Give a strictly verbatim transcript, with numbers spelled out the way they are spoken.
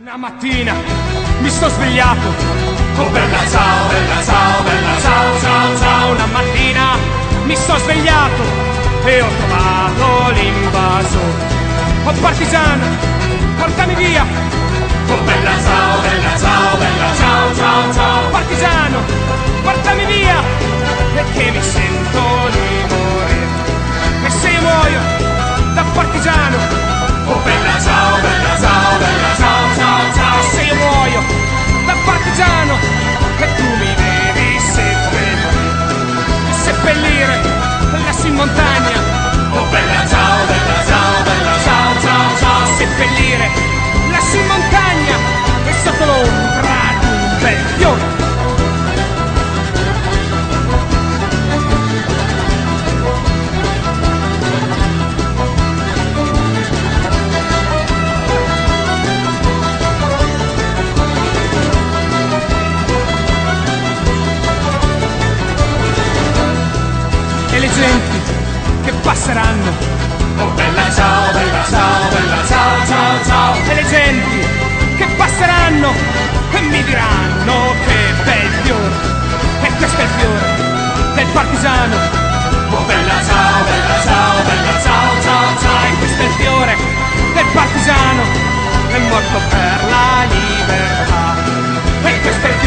Una mattina mi sto svegliato, oh bella ciao, bella ciao, bella ciao, ciao, ciao. Una mattina mi sto svegliato e ho trovato l'invasore. Oh partigiano, portami via, oh bella ciao, bella ciao, bella ciao, ciao, ciao. Partigiano, portami via, perché mi sento di morire. E se io muoio da partigiano, oh bella ciao, bella ciao, bella ciao, ciao, ciao. Se io muoio da partigiano e tu mi devi seppellire, e seppellire lassù in montagna, oh bella ciao, bella ciao, bella ciao, ciao, ciao. Seppellire lassù in montagna e sotto l'ombra di un bel fiore. E le genti che passeranno, oh bella ciao, bella ciao, bella ciao, ciao, ciao. E le genti che passeranno e mi diranno che bel fiore, e questo è il fiore del partigiano, oh bella ciao, bella ciao, bella ciao, ciao, ciao. E questo è il fiore del partigiano, è morto per la libertà, e questo è il